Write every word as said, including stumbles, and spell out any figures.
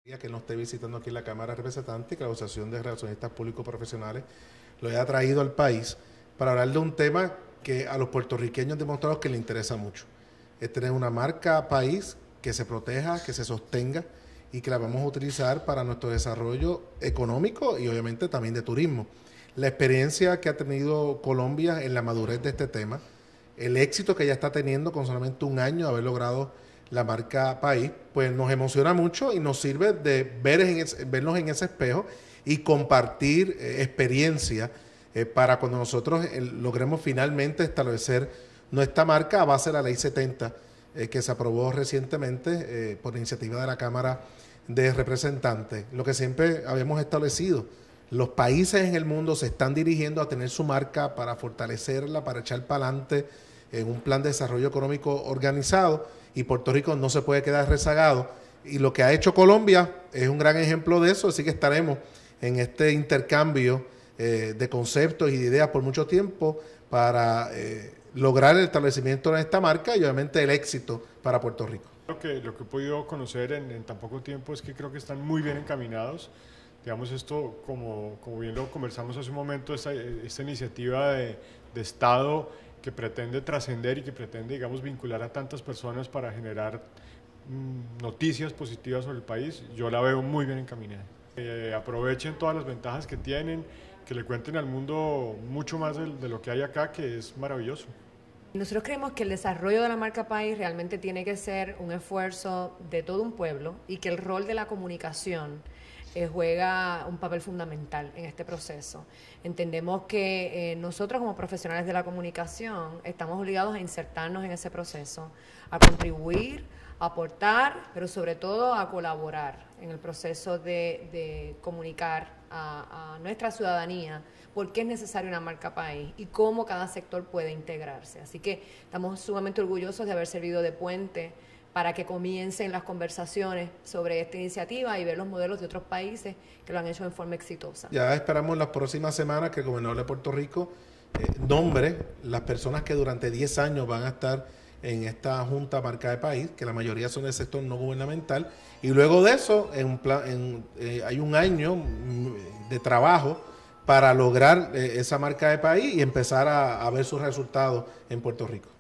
Que no esté visitando aquí la Cámara de Representantes y que la Asociación de Relacionistas Públicos Profesionales lo haya traído al país para hablar de un tema que a los puertorriqueños demostramos que les interesa mucho. Es tener una marca país que se proteja, que se sostenga y que la vamos a utilizar para nuestro desarrollo económico y obviamente también de turismo. La experiencia que ha tenido Colombia en la madurez de este tema, el éxito que ya está teniendo con solamente un año de haber logrado la marca país, pues nos emociona mucho y nos sirve de ver en ese, vernos en ese espejo y compartir eh, experiencia eh, para cuando nosotros eh, logremos finalmente establecer nuestra marca a base de la ley setenta eh, que se aprobó recientemente eh, por iniciativa de la Cámara de Representantes. Lo que siempre habíamos establecido, los países en el mundo se están dirigiendo a tener su marca para fortalecerla, para echar para adelante en un plan de desarrollo económico organizado, y Puerto Rico no se puede quedar rezagado. Y lo que ha hecho Colombia es un gran ejemplo de eso, así que estaremos en este intercambio eh, de conceptos y de ideas por mucho tiempo para eh, lograr el establecimiento de esta marca y obviamente el éxito para Puerto Rico. Lo que, lo que he podido conocer en, en tan poco tiempo es que creo que están muy bien encaminados. Digamos, esto, como, como bien lo conversamos hace un momento, esta, esta iniciativa de, de Estado que pretende trascender y que pretende, digamos, vincular a tantas personas para generar mmm, noticias positivas sobre el país, yo la veo muy bien encaminada. Eh, aprovechen todas las ventajas que tienen, que le cuenten al mundo mucho más de, de lo que hay acá, que es maravilloso. Nosotros creemos que el desarrollo de la marca país realmente tiene que ser un esfuerzo de todo un pueblo y que el rol de la comunicación Eh, juega un papel fundamental en este proceso. Entendemos que eh, nosotros como profesionales de la comunicación estamos obligados a insertarnos en ese proceso, a contribuir, a aportar, pero sobre todo a colaborar en el proceso de, de comunicar a, a nuestra ciudadanía por qué es necesaria una marca país y cómo cada sector puede integrarse. Así que estamos sumamente orgullosos de haber servido de puente para que comiencen las conversaciones sobre esta iniciativa y ver los modelos de otros países que lo han hecho en forma exitosa. Ya esperamos las próximas semanas que el gobernador de Puerto Rico eh, nombre las personas que durante diez años van a estar en esta Junta Marca de País, que la mayoría son del sector no gubernamental, y luego de eso en un plan, en, eh, hay un año de trabajo para lograr eh, esa marca de país y empezar a, a ver sus resultados en Puerto Rico.